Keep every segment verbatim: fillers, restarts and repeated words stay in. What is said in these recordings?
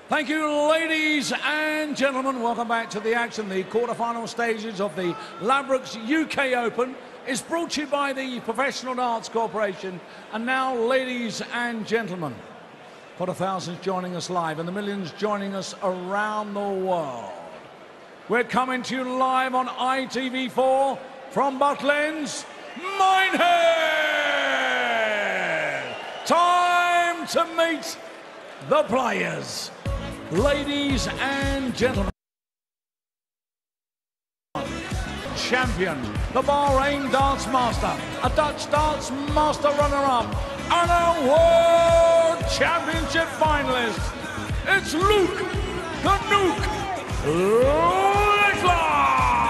Thank you, ladies and gentlemen. Welcome back to the action. The quarter-final stages of the Ladbrokes U K Open is brought to you by the Professional Darts Corporation. And now, ladies and gentlemen, for the thousands joining us live and the millions joining us around the world, we're coming to you live on I T V four from Butlins, Minehead. Time to meet the players. Ladies and gentlemen, champion, the Bahrain Darts Master, a Dutch Darts Master runner-up, and a World Championship finalist. It's Luke, the Nuke, Littler!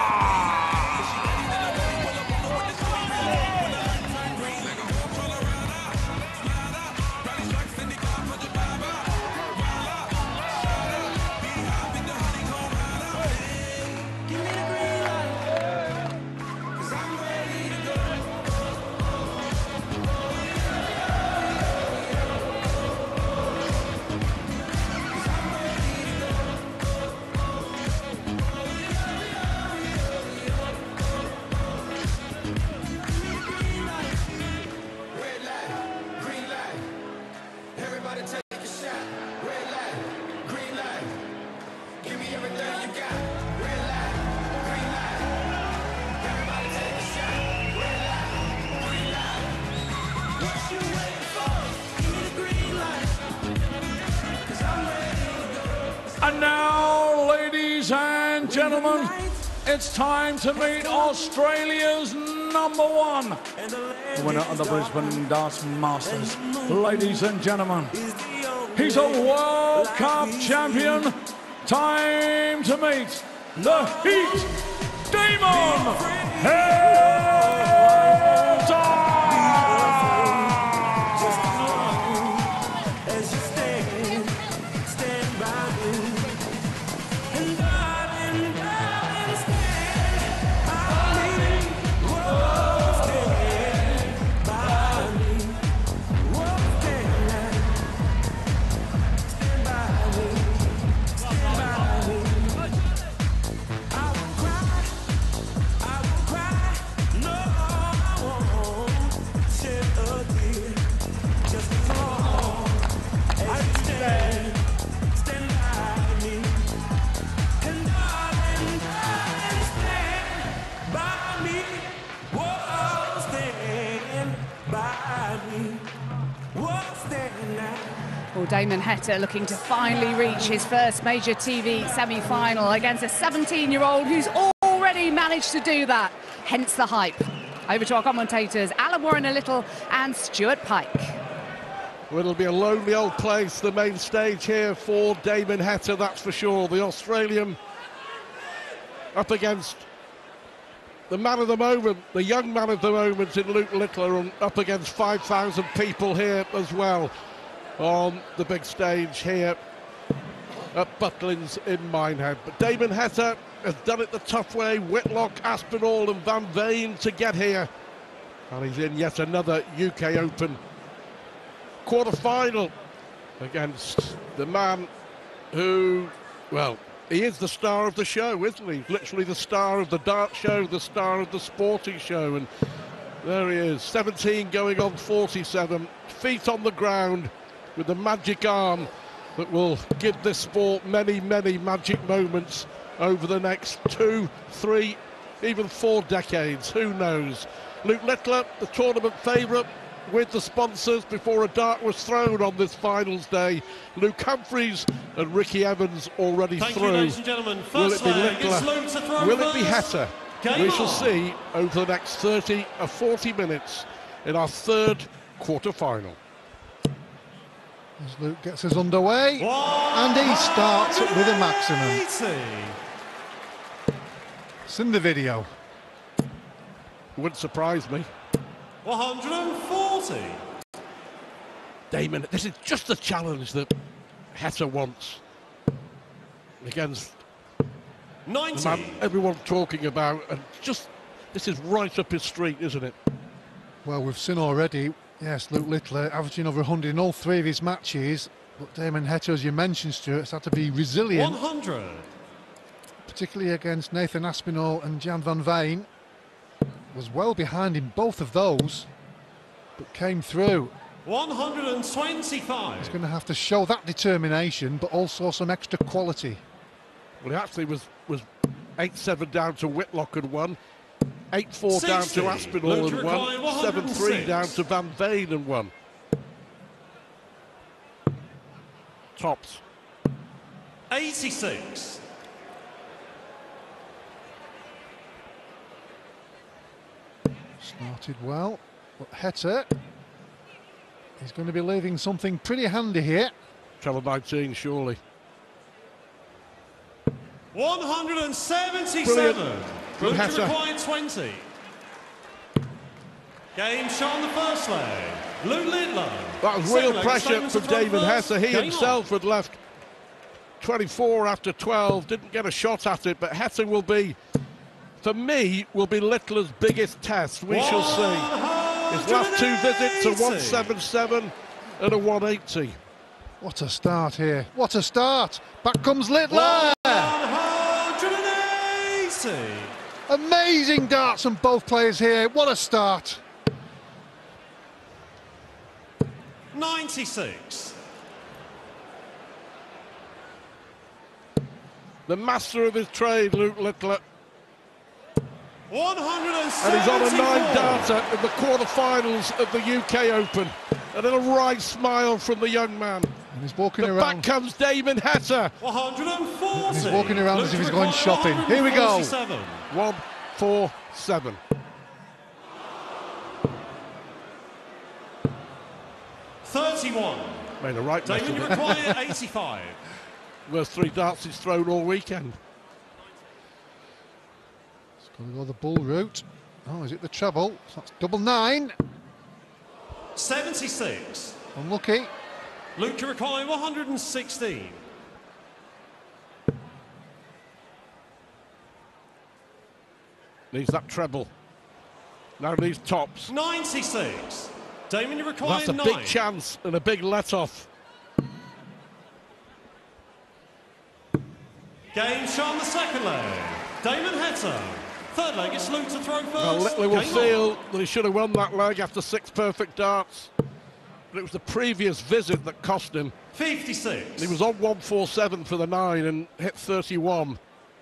And now, ladies and gentlemen, it's time to meet Australia's number one, the winner of the Brisbane Darts Masters. Ladies and gentlemen, he's a World Cup champion. Time to meet the Heat, Damon Heta! Well, Damon Heta looking to finally reach his first major T V semi-final against a seventeen-year-old who's already managed to do that, hence the hype. Over to our commentators, Alan Warren-a-Little and Stuart Pike. Well, it'll be a lonely old place, the main stage here for Damon Heta, that's for sure. The Australian up against the man of the moment, the young man of the moment in Luke Littler, and up against five thousand people here as well on the big stage here at Butlins in Minehead. But Damon Heta has done it the tough way. Whitlock, Aspinall and Van Veen to get here. And he's in yet another U K Open quarter-final against the man who, well, he is the star of the show, isn't he? Literally the star of the dart show, the star of the sporting show. And there he is, seventeen going on forty-seven, feet on the ground, with the magic arm that will give this sport many, many magic moments over the next two, three, even four decades, who knows. Luke Littler, the tournament favourite with the sponsors before a dart was thrown on this finals day. Luke Humphries and Ricky Evans already Thank through. You, ladies and gentlemen. First Will it be leg, Littler? Will it be Heta? Game We shall on. see over the next thirty or forty minutes in our third quarter-final. As Luke gets us underway, One and he starts with a maximum. eighty. It's in the video. Wouldn't surprise me. one hundred forty. Damon, this is just the challenge that Heta wants against ninety. the man everyone's talking about, and just this is right up his street, isn't it? Well, we've seen already, yes, Luke Littler averaging over one hundred in all three of his matches, But Damon Heta, as you mentioned, Stuart, has had to be resilient. one hundred. Particularly against Nathan Aspinall and Jan van Veen. Was well behind in both of those, but came through. one hundred twenty-five. He's going to have to show that determination, but also some extra quality. Well, he actually was was eight seven down to Whitlock and won, eight four down to Aspinall and won, seven three down to Van Veen and won. Tops. eighty-six. Started well, but Heta is going to be leaving something pretty handy here. Treble nineteen, surely. one hundred seventy-seven. From Luke to Heta. required twenty. Game shot on the first leg. Luke Littler. That was Second real leg, pressure Stevens from to throw Damon first. Heta. He Game himself had left twenty-four after twelve, didn't get a shot at it, but Heta will be, for me, will be Littler's biggest test. We shall see. His last two visits are one seventy-seven and a one eighty. What a start here. What a start. Back comes Littler. one hundred eighty. Amazing darts from both players here. What a start. ninety-six. The master of his trade, Luke Littler. one hundred seventy-four. And he's on a nine-darter in the quarterfinals of the U K Open. A little wry smile from the young man. And he's walking But around. back comes Damon Heta. one hundred forty. He's walking around as if he's going Luke shopping. Here we go. one forty-seven. one four seven. thirty-one. Made a right mess Damon, of you it. require eighty-five. Worst three darts he's thrown all weekend. He's going to go the bull route. Oh, is it the treble? So that's double nine. seventy-six. Unlucky. Luke, you require one hundred sixteen. Needs that treble. Now needs tops. ninety-six. Damon, you require That's a nine. big chance and a big let-off. Game shot on the second leg. Damon Heta. Third leg, it's Luke to throw first. Well, Littler will Game feel on. that he should have won that leg after six perfect darts. But it was the previous visit that cost him. fifty-six. He was on one forty-seven for the nine and hit thirty-one.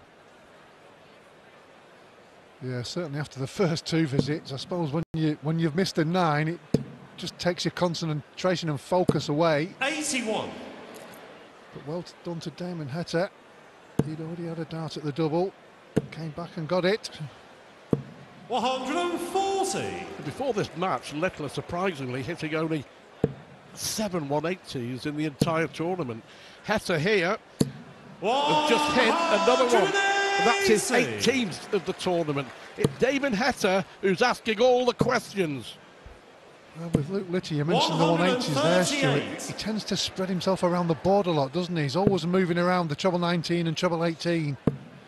Yeah, certainly after the first two visits, I suppose when you when you've missed a nine, it just takes your concentration and focus away. eighty-one. But well done to Damon Heta. He'd already had a dart at the double, came back and got it. one hundred forty. Before this match, Littler surprisingly hitting only seven one eighties in the entire tournament. Heta here has just hit another one. And that's his eighteenth of the tournament. It's Damon Heta who's asking all the questions. Well, with Luke Littler, you mentioned the one eighties there, Stuart. He tends to spread himself around the board a lot, doesn't he? He's always moving around the treble nineteen and treble eighteen.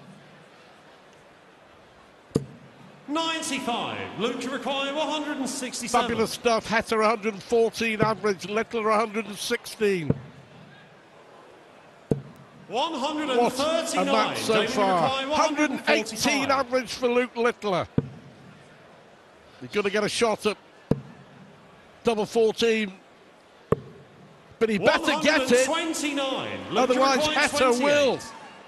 ninety-five. Luke, you require one hundred sixty-seven. Fabulous stuff. Heta one hundred fourteen average, Littler one hundred sixteen. one hundred What thirty-nine. a match so Damon, you far. require one hundred eighteen forty-five. average for Luke Littler. He's going to get a shot at double fourteen. But he better get it. one twenty-nine. Luke, you Otherwise, require Heta twenty-eight. will.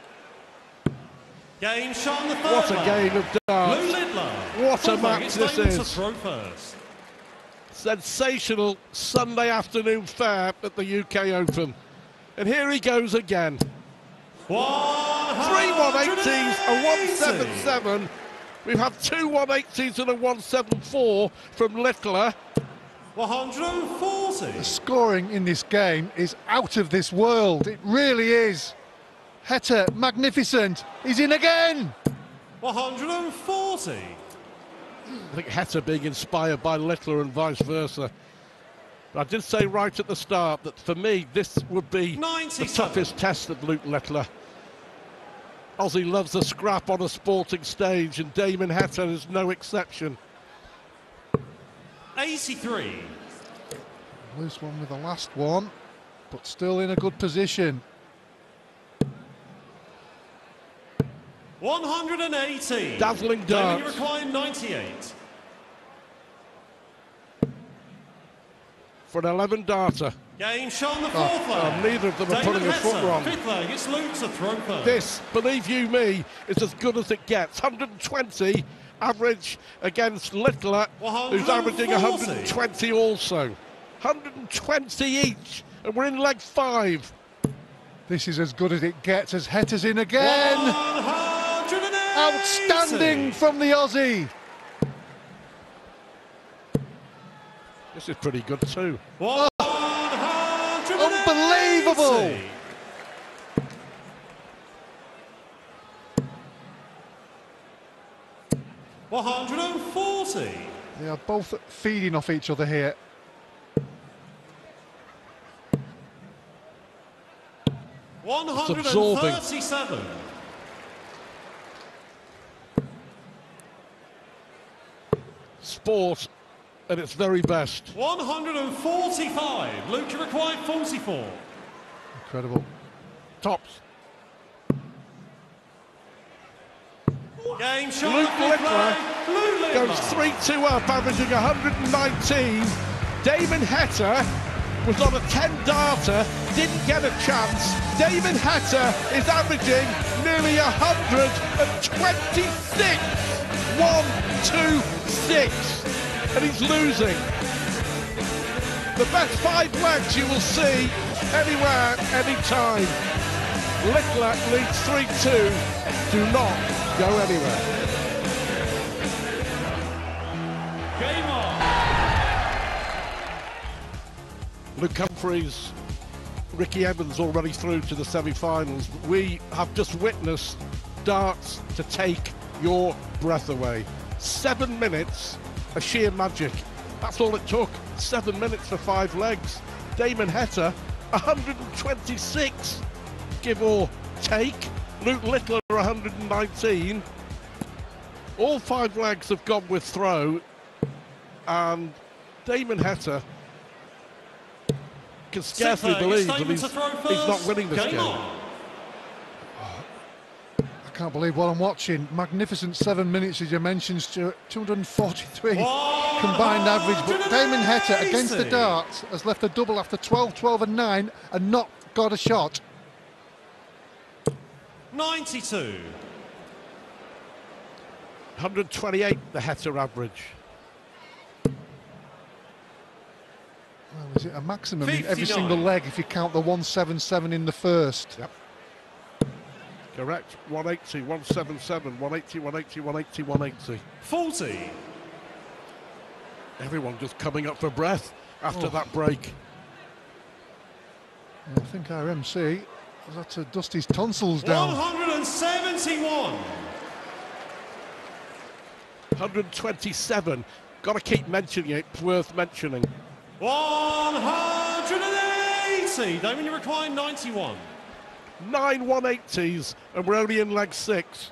Game shot on the third What a leg. game of darts. Luke Littler. What a Fourth leg, match it's this Damon to is. throw first. Sensational Sunday afternoon fare at the U K Open. And here he goes again. Three one eighties, a one seventy-seven. We have two one eighties and a one seventy-four from Littler. one hundred forty. The scoring in this game is out of this world. It really is. Heta, magnificent. He's in again. one hundred forty. I think Heta being inspired by Littler and vice versa. But I did say right at the start that for me this would be the ninety-seven. toughest test of Luke Littler. Aussie loves a scrap on a sporting stage and Damon Heta is no exception. eighty-three. Loose one with the last one. but still in a good position. one hundred eighty. Dazzling Damon, darts. you require ninety-eight. For an eleven darter. Game shot on the Oh, fourth oh, leg. neither of them are Damon putting a foot Heta, wrong. Fifth leg, it's Luke to throw first. This, believe you me, is as good as it gets. one hundred twenty average against Littler, who's averaging one hundred twenty also. one hundred twenty each, and we're in leg five. This is as good as it gets as Heta's in again. Outstanding from the Aussie. This is pretty good too. Oh, unbelievable. one hundred forty. They are both feeding off each other here. one hundred thirty-seven. Sport at its very best. one hundred forty-five. Luke, you required forty-four. Incredible. Tops. Game shot. Luke Littler Luke goes three two up, averaging one hundred nineteen. Damon Heta was on a ten darter, didn't get a chance. Damon Heta is averaging nearly one hundred twenty-six. one two six. And he's losing. The best five legs you will see anywhere, anytime. Littler leads three two. Do not go anywhere. Game on. Luke Humphries, Ricky Evans already through to the semi-finals. We have just witnessed darts to take your breath away. Seven minutes of sheer magic. That's all it took. Seven minutes for five legs. Damon Heta, one hundred twenty-six, give or take. Luke Littler, one hundred nineteen. All five legs have gone with throw, and Damon Heta can scarcely believe that he's, he's not winning this game. game. I can't believe what I'm watching. Magnificent seven minutes, as you mentioned, Stuart. two hundred forty-three combined average, but Damon Heta against the darts has left a double after twelve, twelve and nine and not got a shot. ninety-two. one hundred twenty-eight, the Heta average. Well, is it a maximum in every single leg if you count the one seventy-seven in the first? Yep. Correct. one eighty, one seventy-seven, one eighty, one eighty, one eighty, one eighty. forty. Everyone just coming up for breath after oh. that break. Yeah, I think our M C has had to dust his tonsils down. one hundred seventy-one. one hundred twenty-seven. Got to keep mentioning it. It's worth mentioning. one hundred eighty. Damon, you require ninety-one. Nine one eighties, and we're only in leg six.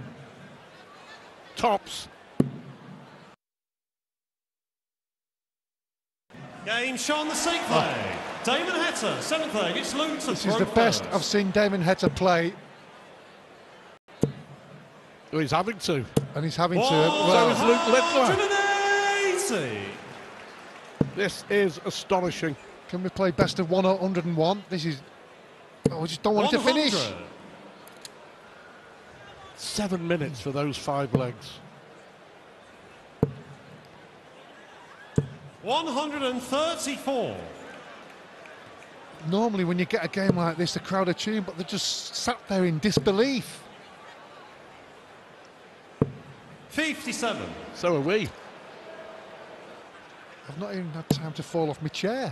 Tops. Game shot on the sixth leg. Oh. Damon Heta, seventh leg. It's Luke to This is the best first. I've seen Damon Heta play. Oh, he's having to. And he's having one to. Well, so is Luke Littler. one eighty. This is astonishing. Can we play best of one hundred and one? This is... Oh, we just don't want it to finish. Seven minutes for those five legs. one hundred thirty-four. Normally when you get a game like this, the crowd are cheering, but they're just sat there in disbelief. fifty-seven. So are we. I've not even had time to fall off my chair.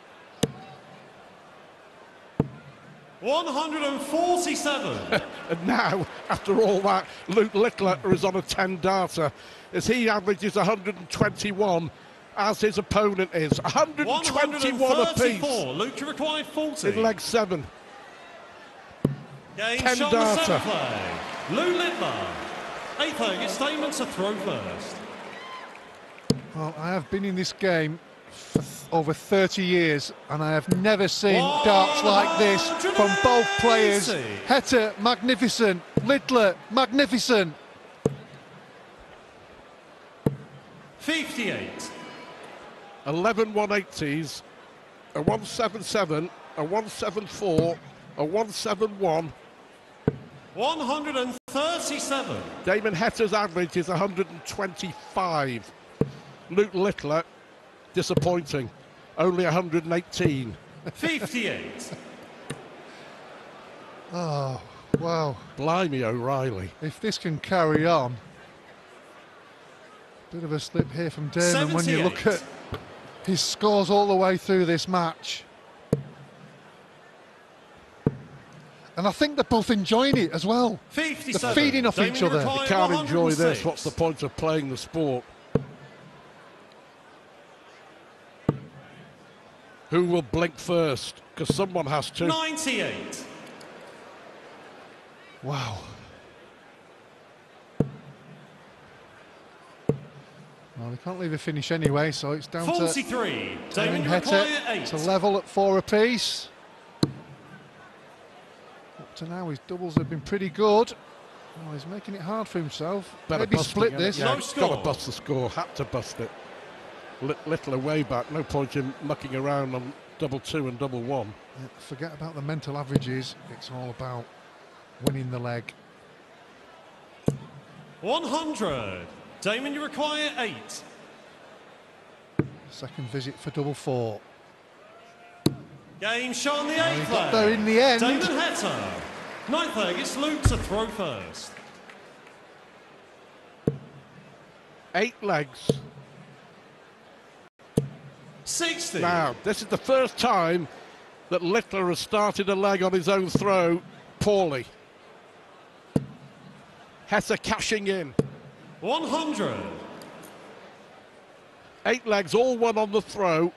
one hundred forty-seven. And now, after all that, Luke Littler is on a ten darter as he averages one hundred twenty-one, as his opponent is. one hundred twenty-one apiece. Luke, you required forty. In leg seven. Game ten shot darter. the seventh leg. Luke Littler. Eighth leg, it's Damon to throw first. Well, I have been in this game for over thirty years, and I have never seen darts like this from both players. Heta, magnificent. Littler, magnificent. fifty-eight. eleven one eighties, a one seventy-seven, a one seventy-four, a one seventy-one. one hundred thirty-seven. Damon Heta's average is one hundred twenty-five. Luke Littler, disappointing, only one hundred eighteen. fifty-eight. Oh, wow. Blimey O'Reilly. If this can carry on. Bit of a slip here from Damon when you look at his scores all the way through this match. And I think they're both enjoying it as well. fifty-seven. They're feeding off Damon each other. Heta, If you can't enjoy one hundred six. this, what's the point of playing the sport? Who will blink first? Because someone has to. ninety-eight. Wow. Well, they can't leave a finish anyway, so it's down forty-three. to Damon Damon Heta. eight. It's a level at four apiece. Up to now, his doubles have been pretty good. Oh, he's making it hard for himself. Better Maybe busting split it. this. Yeah, No it's got to score. bust the score. Had to bust it. Li- Littler way back. No point in mucking around on double two and double one. Yeah, forget about the mental averages. It's all about winning the leg. one hundred. Damon, you require eight. Second visit for double four. Game shown the He eighth got leg. there in the end. Damon Heta. Ninth leg, it's Luke to throw first. Eight legs. sixty. Now, this is the first time that Littler has started a leg on his own throw poorly. Heta cashing in. one hundred. Eight legs, all one on the throw.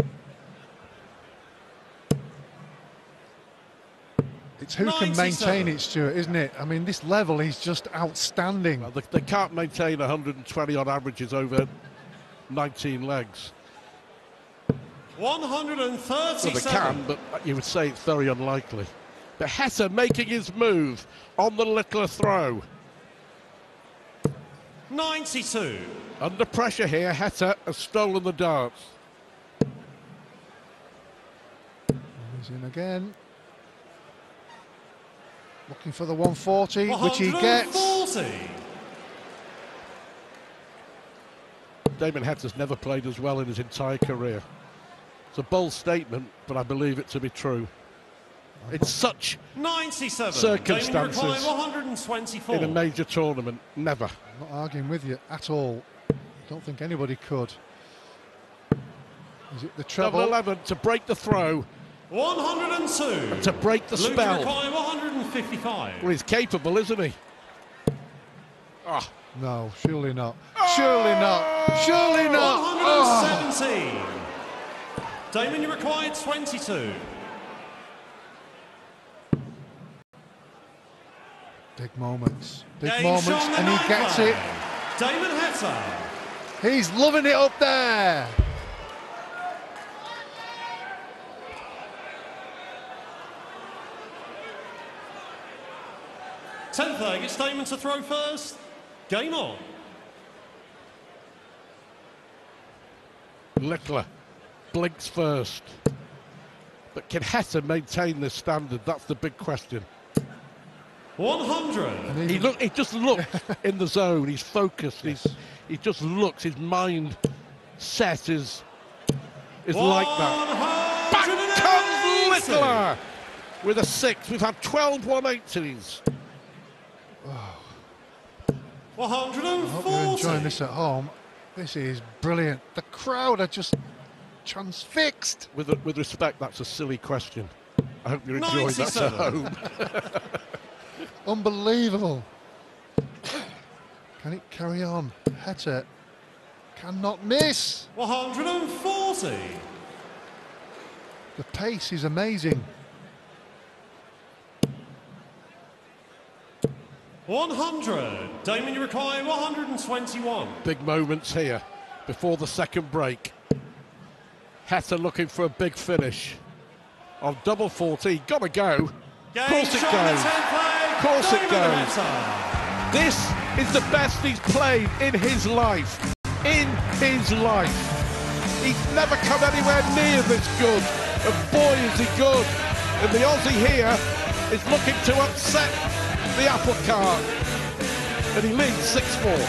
It's who can maintain it, Stuart, isn't it? I mean, this level is just outstanding. Well, they, they can't maintain one hundred twenty on averages over nineteen legs. one hundred Well, thirty-seven. they can, but you would say it's very unlikely. But Heta making his move on the Littler throw. ninety-two. Under pressure here, Heta has stolen the darts. He's in again. Looking for the one forty, which he one gets. forty. Damon Heta's never played as well in his entire career. It's a bold statement, but I believe it to be true. It's such ninety-seven. circumstances Damon require one hundred twenty-four. in a major tournament. Never. I'm not arguing with you at all. Don't think anybody could. Is it the Double treble? eleven to break the throw, one hundred two. to break the Luke spell. require one hundred fifty-five. Well, he's capable, isn't he? Ah, No, surely not. Surely not. Surely not. Oh. one seventeen. Damon, you required twenty-two. Big moments. Big Game moments, shown the and he ninth gets leg. it. Damon Heta. He's loving it up there. Tenth leg, it's Damon to throw first. Game on. Littler blinks first. But can Heta maintain this standard? That's the big question. one hundred. And He even- look. He just looks in the zone. He's focused. He's. He just looks. His mind set is is like that. Back comes Littler with a six. We've had twelve one eighties. one hundred I hope you're enjoying forty. this at home. This is brilliant. The crowd are just transfixed. With with respect, that's a silly question. I hope you're enjoying that at ninety-seven. home. Unbelievable. Can it carry on? Heta cannot miss. one hundred forty. The pace is amazing. one hundred. Damon, you require one hundred twenty-one. Big moments here before the second break. Heta looking for a big finish on double forty. Gotta go. Of Game course it shot goes. at Of course it Damon goes. Heta. This is the best he's played in his life. In his life. He's never come anywhere near this good. And boy, is he good. And the Aussie here is looking to upset the apple cart. And he leads six four.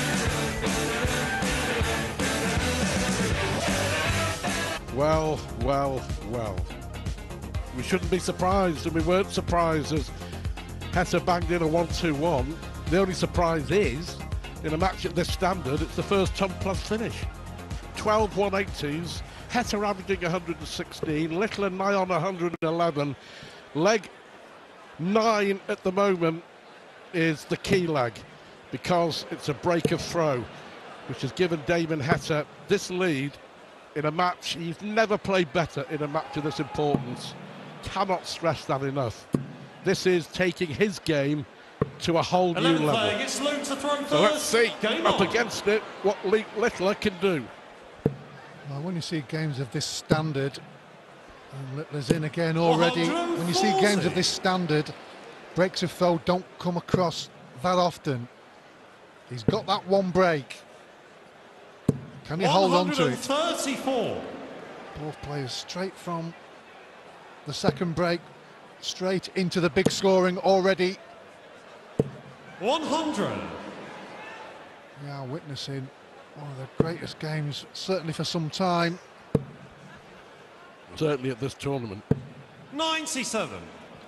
Well, well, well. We shouldn't be surprised, and we weren't surprised as Heta banged in a one two one. The only surprise is, in a match at this standard, it's the first ton plus finish. twelve one eighties, Heta averaging one hundred sixteen, Little and nigh on one hundred eleven. Leg nine at the moment is the key leg, because it's a break of throw, which has given Damon Heta this lead in a match. He's never played better in a match of this importance. Cannot stress that enough. This is taking his game to a whole new level. Gets Luke to throw So let's see, Game up on. against it, what Luke Littler can do. Well, when you see games of this standard, and Littler's in again already, when you see games of this standard, breaks of throw don't come across that often. He's got that one break. Can he hold on to it? thirty-four. Both players straight from the second break, straight into the big scoring already. one hundred. We are witnessing one of the greatest games, certainly for some time. Certainly at this tournament. ninety-seven.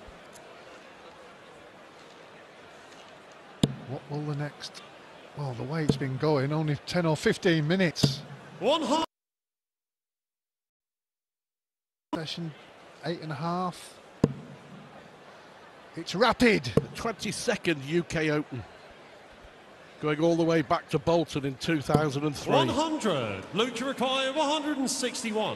What will the next... Well, the way it's been going, only ten or fifteen minutes. one hundred. Session eight and a half. It's rapid. The twenty-second U K Open. Going all the way back to Bolton in two thousand three. one hundred. Luke to require one hundred sixty-one.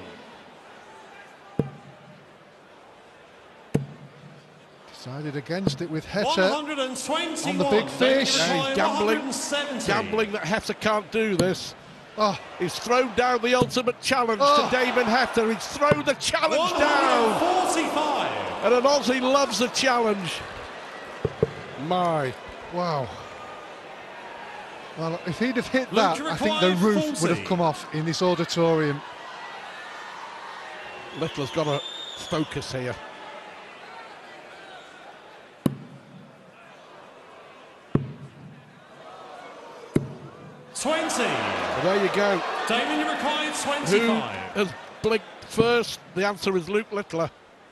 Decided against it with Heta one hundred twenty-one. on the big fish. Yeah, he's gambling, one hundred seventy. gambling that Heta can't do this. Oh, He's thrown down the ultimate challenge Oh. to Damon Heta. He's thrown the challenge down. one hundred forty-five. And an Aussie loves a challenge. My. wow. Well, if he'd have hit Luke that, I think the required roof would forty. have come off in this auditorium. Littler's got to focus here. twenty. Well, there you go. Damon, you required Who twenty-five. has blinked first? The answer is Luke Littler.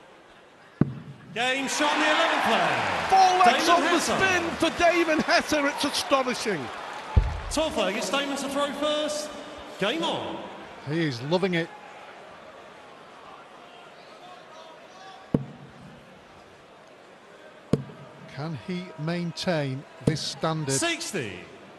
Game shot on the eleventh player. Four legs Damon on the Heta. spin for Damon Heta. It's astonishing. twelfth player gets Damon to throw first. Game on. He is loving it. Can he maintain this standard? sixty.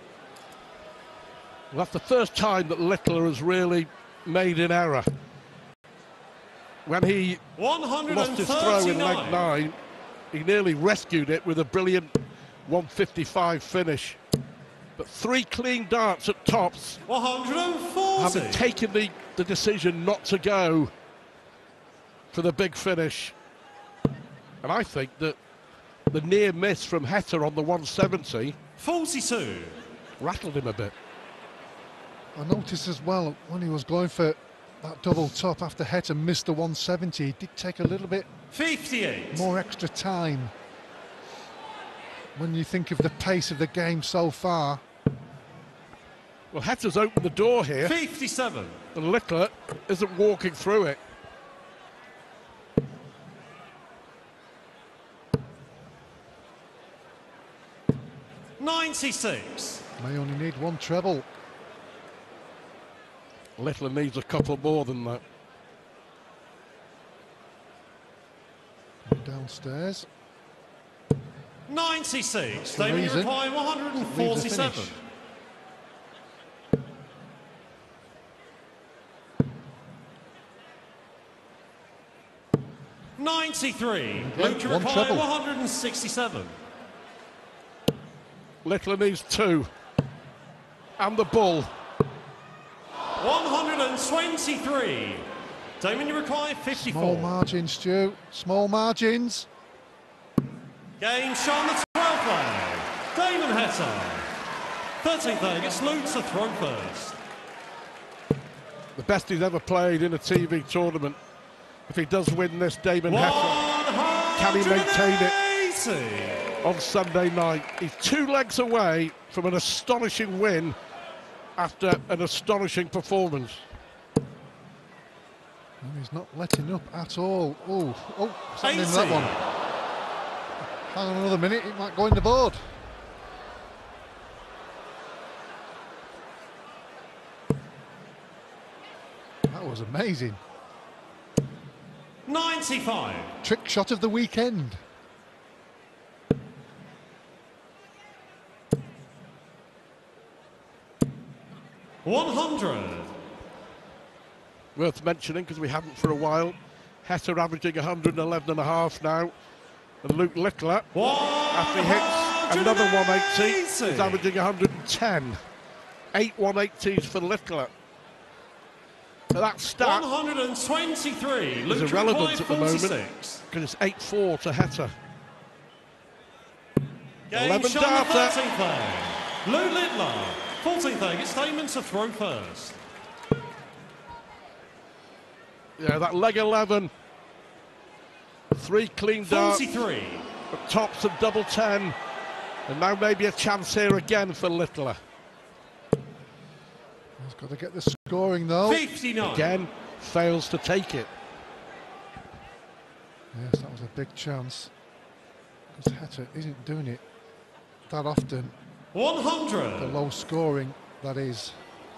Well, that's the first time that Littler has really made an error. When he one hundred lost his throw in leg thirty-nine. nine, he nearly rescued it with a brilliant one fifty-five finish. But three clean darts at tops, one hundred forty. having taken the, the decision not to go for the big finish. And I think that the near miss from Heta on the one seventy forty-two. rattled him a bit. I noticed as well when he was going for that double top after Heta missed the one seventy, he did take a little bit fifty-eight. more extra time. When you think of the pace of the game so far, Well, Heta's opened the door here, fifty-seven. and Littler isn't walking through it. ninety-six. may only need one treble. Littler needs a couple more than that. Downstairs. ninety-six. The Damon, you reason require one hundred forty-seven. finish. ninety-three. Okay, Luke, you one require treble. one hundred sixty-seven. Littler needs two. And the bull. one hundred twenty-three. Damon, you require fifty-four. Small margins, Stu. Small margins. Game shot on the twelfth leg. Damon Heta. thirteenth leg, it's Luke to throw first. The best he's ever played in a T V tournament. If he does win this, Damon Heta, can he maintain it on Sunday night? He's two legs away from an astonishing win after an astonishing performance. And he's not letting up at all. Oh, oh, what's happening in that one? Hang on another minute, it might go in the board. That was amazing. ninety-five. Trick shot of the weekend. one hundred. Worth mentioning, because we haven't for a while, Heta averaging one hundred eleven and a half now. And Luke Littler, after he hits another one eighty, is averaging one hundred ten. Eight one eighties for Littler. But that stat one hundred twenty-three. is irrelevant at the moment, because it's eight four to Heta. eleven data. thirteenth leg. Luke Littler. fourteenth leg, it's Damon to throw first. Yeah, that leg eleven. Three clean darts. forty-three. Tops of double ten. And now maybe a chance here again for Littler. He's got to get the scoring though. fifty-nine. Again, fails to take it. Yes, that was a big chance. Because Heta isn't doing it that often. one hundred. The low scoring, that is.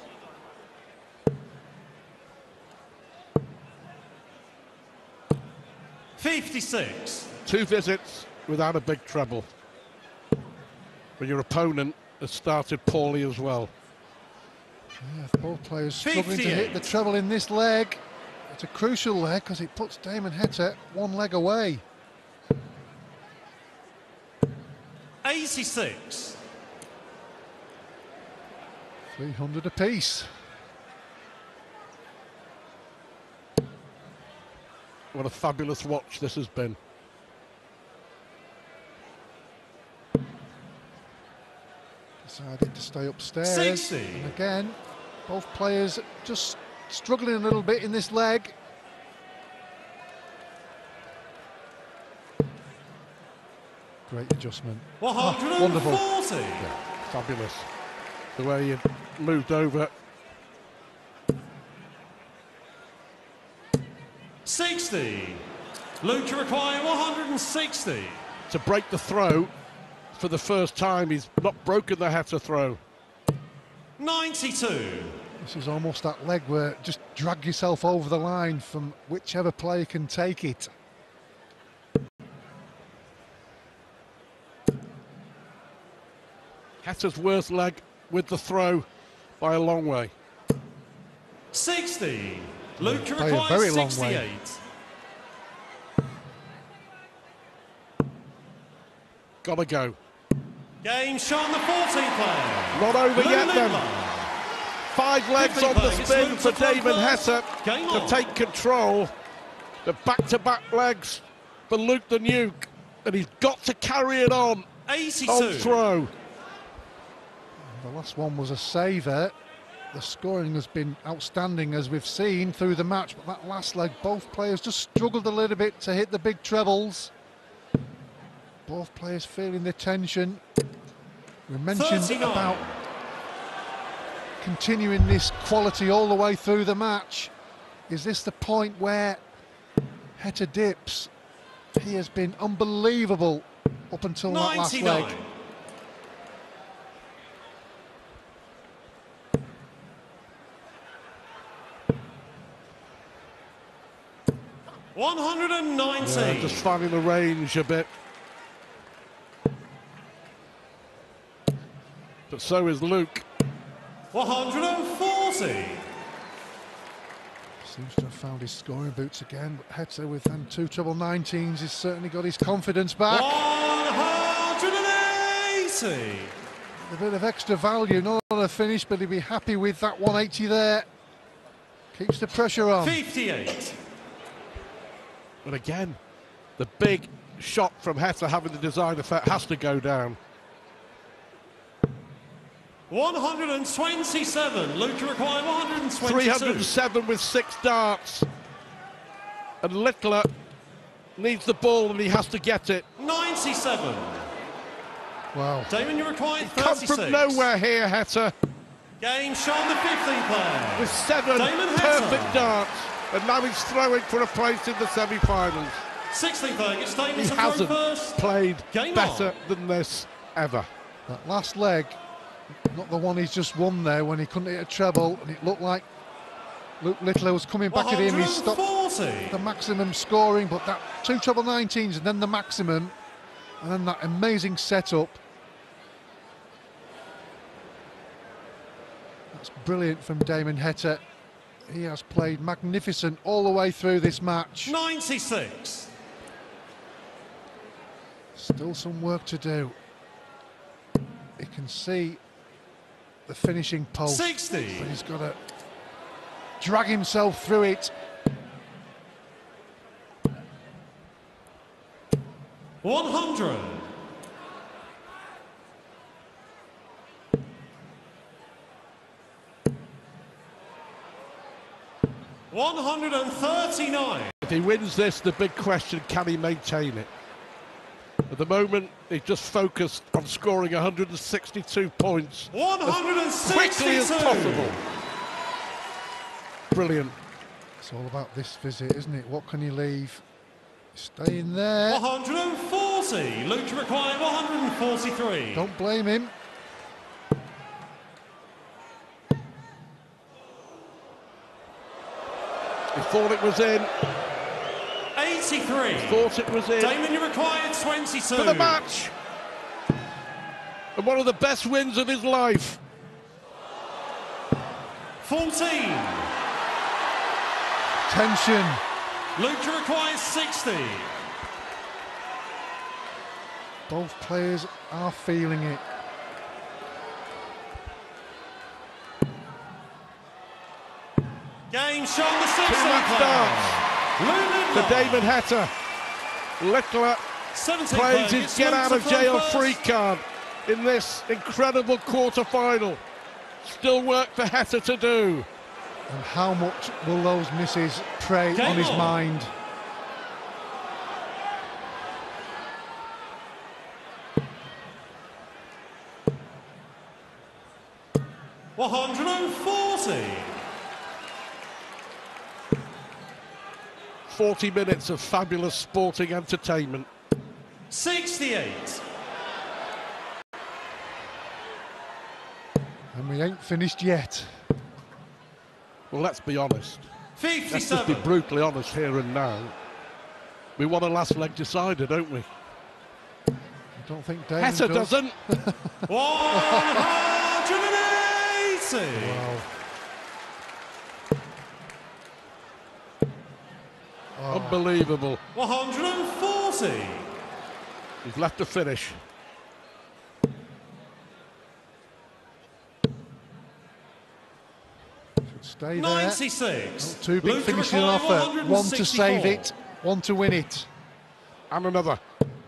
fifty-six. Two visits without a big treble. But your opponent has started poorly as well. Yeah, both players struggling to hit fifty-eight. the treble in this leg. It's a crucial leg because it puts Damon Heta one leg away. eighty-six. three hundred apiece. What a fabulous watch this has been. Decided to stay upstairs. sixty. And again, both players just struggling a little bit in this leg. Great adjustment. one hundred forty. Ah, wonderful. Yeah, fabulous. The way he moved over. sixty. Luke, you require one hundred sixty. To break the throw for the first time. He's not broken the Heta throw. ninety-two. This is almost that leg where just drag yourself over the line from whichever player can take it. Heta's worst leg with the throw by a long way. sixty. Luke, you By a require very long way. sixty-eight. Gotta go. Game shot on the fourteenth leg. Not over Luke yet then. Littler. Five legs on the Fifteen spin legs, for Luke to Damon throw Heta first. Game to on. take control. The back-to-back legs for Luke the Nuke. And he's got to carry it on. eighty-two. On throw. The last one was a saver. The scoring has been outstanding as we've seen through the match, but that last leg, both players just struggled a little bit to hit the big trebles. Both players feeling the tension. We mentioned thirty-nine. about continuing this quality all the way through the match. Is this the point where Heta dips? He has been unbelievable up until that last leg. ninety-nine. one hundred ninety. Yeah, just finding the range a bit. But so is Luke. one hundred forty. Seems to have found his scoring boots again, but Heta with them two treble nineteens has certainly got his confidence back. one hundred eighty. A bit of extra value, not on a finish, but he'd be happy with that one eighty there. Keeps the pressure on. fifty-eight. But again, the big shot from Heta having the design effect has to go down. one hundred twenty-seven. Luke required one hundred twenty-two. three hundred seven with six darts. And Littler needs the ball and he has to get it. ninety-seven. Wow. Damon, you required Come thirty-six. from nowhere here, Heta, Game shown the fifteenth player. with seven Damon Heta. perfect darts. And now he's throwing for a place in the semi-finals. sixteenth player gets Damon He to throw hasn't first. played Game better on. than this ever. That last leg, not the one he's just won there when he couldn't hit a treble, and it looked like Luke Littler was coming back at him. He stopped one hundred forty. the maximum scoring, but that two treble nineteens and then the maximum, and then that amazing setup. That's brilliant from Damon Heta. He has played magnificent all the way through this match. ninety-six. Still some work to do. You can see the finishing post, sixty. but he's got to drag himself through it. one hundred. one hundred thirty-nine. If he wins this, the big question, can he maintain it? At the moment, he's just focused on scoring one hundred sixty-two points one hundred as quickly as sixty-two. possible. Brilliant. It's all about this visit, isn't it? What can he leave? Staying there. one hundred forty. Luke required one hundred forty-three. Don't blame him. He thought it was in, eighty-three. thought it was in Damon, you required twenty-two. for the match. And one of the best wins of his life. fourteen. Tension. Luke requires sixty. Both players are feeling it. Game shown the Two sixth match darts for Damon Heta. Littler plays his get out of jail free card in this incredible quarter final. Still work for Heta to do. And how much will those misses prey Game on his on. mind? one hundred forty. forty minutes of fabulous sporting entertainment. sixty-eight. And we ain't finished yet. Well, let's be honest. Let's just be fifty-seven. brutally honest here and now. We want a last leg decider, don't we? I don't think Damon Heta does. doesn't. one hundred eighty. Wow. Oh, Unbelievable. one hundred forty. He's left to finish. should stay there. ninety-six. Two big Luke finishes required on offer. One to save one hundred sixty-four. it, one to win it. And another.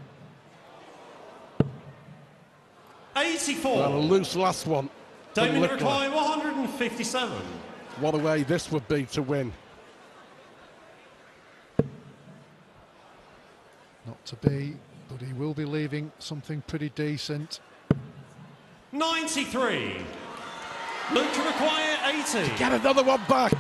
eighty-four. Well, a loose last one. from Damon Littler. required one hundred fifty-seven. What a way this would be to win. Not to be, but he will be leaving something pretty decent. ninety-three. Luke to require eighty. Get another one back.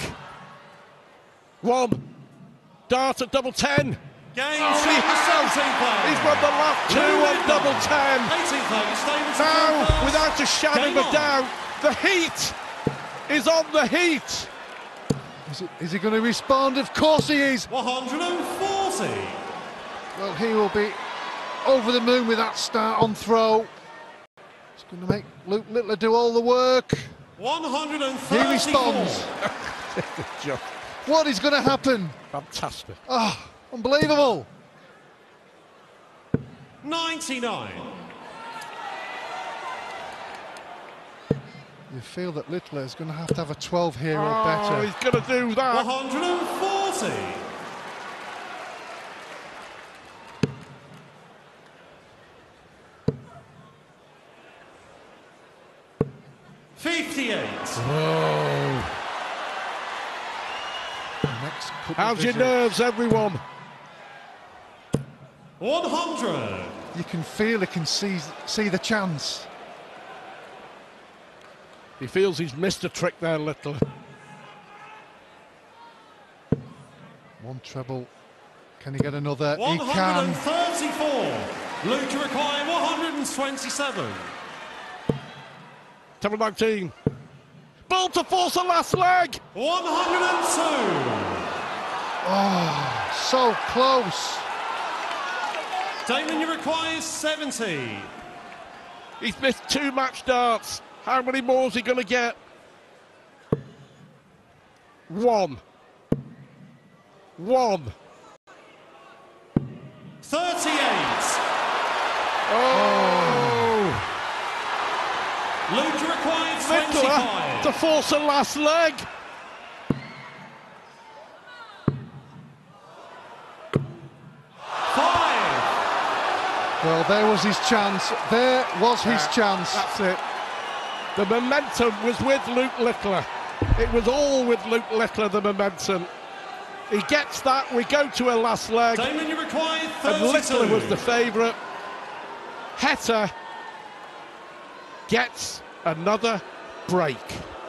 One. Dart at double ten. Game Oh, he shot has. the seventeenth player. He's won the last two Luke on Littler. double ten. eighteenth player, Stevens to Now, first. without a shadow Game of a on. doubt, the heat is on the heat. Is, it, is he going to respond? Of course he is. one hundred forty. Well, he will be over the moon with that start on throw. He's going to make Luke Littler do all the work. one hundred He thirty-four. responds. Just What is going to happen? fantastic. Oh, unbelievable. ninety-nine. You feel that Littler is going to have to have a twelve here Oh, or better. he's going to do that. one hundred forty. fifty-eight. Oh. The next couple How's of your visits, nerves, everyone? one hundred. you can feel, he can see, see the chance. He feels he's missed a trick there, Littler. One treble. Can he get another? He one hundred can. thirty-four. Luke to require one hundred twenty-seven. seven nineteen. Ball to force a last leg. one hundred two. Oh, so close. Damon, you require seventy. He's missed two match darts. How many more is he going to get? One. One. thirty-eight. Oh! Luke required Littler twenty-five. to force a last leg. Five. Well, there was his chance. There was his Yeah, chance. That's it. The momentum was with Luke Littler. It was all with Luke Littler, the momentum. He gets that, we go to a last leg. Damon, you required And thirty-two. Littler was the favourite. Heta gets another break.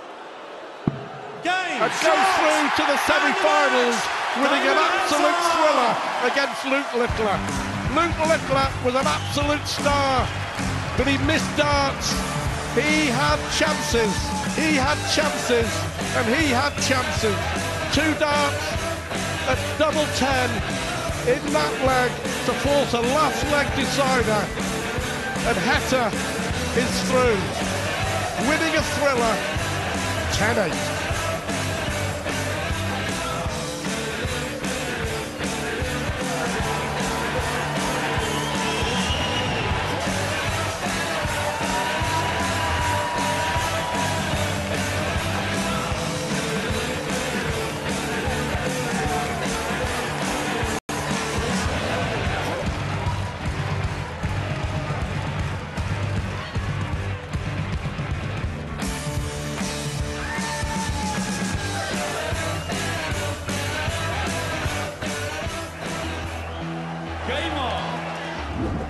Game. And goes through to the semi-finals, winning an Damon absolute Heta. thriller against Luke Littler. Luke Littler was an absolute star, but he missed darts. He had chances, he had chances, and he had chances. Two darts at double ten in that leg to force a last leg decider. And Heta is through, winning a thriller, ten eight.